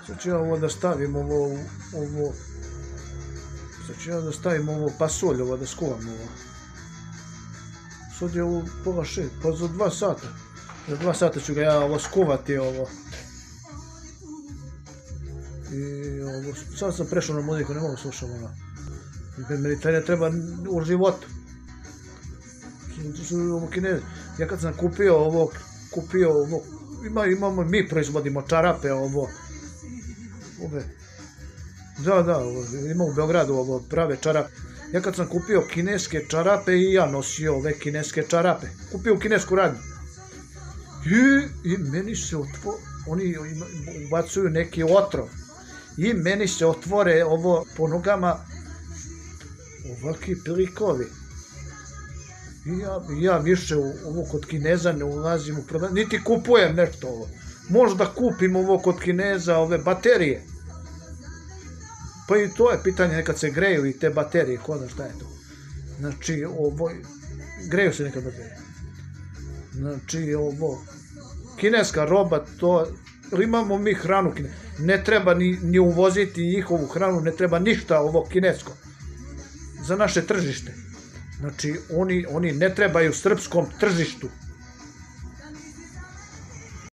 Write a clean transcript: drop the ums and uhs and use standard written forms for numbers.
Sad ću ja ovo da stavim, sad ću ja da stavim ovo pasulj, ovo da skuvam ovo. Sad je u pola 6, pa za 2 sata. Za 2 sata ću ga ja ovo skuvati, ovo. I ovo, sad sam prešao na muziku, ne mogu slušati ono. Meni taj ne treba u životu. Ovo Kinezi. Ja kad sam kupio ovo, imamo, mi proizvodimo čarape, ovo. Da, ima u Beogradu ovo prave čarape. Ja kad sam kupio kineske čarape i ja nosio ove kineske čarape. Kupio u kinesku radnju. I meni se oni ubacuju neki otrov. I meni se otvore ovo po nogama ovakvi pilikovi. I ja više ovo kod Kineza ne ulazim u prodavnicu, niti kupujem nešto ovo. Možda kupim ovo kod Kineza, ove baterije. Pa i to je pitanje, nekad se greju i te baterije, ko zna šta je to. Znači, greju se nekad baterije. Znači, kineska roba, to, imamo mi hranu, ne treba ni uvoziti njihovu hranu, ne treba ništa ovo kinesko. Za naše tržište. Znači, oni ne trebaju srpskom tržištu.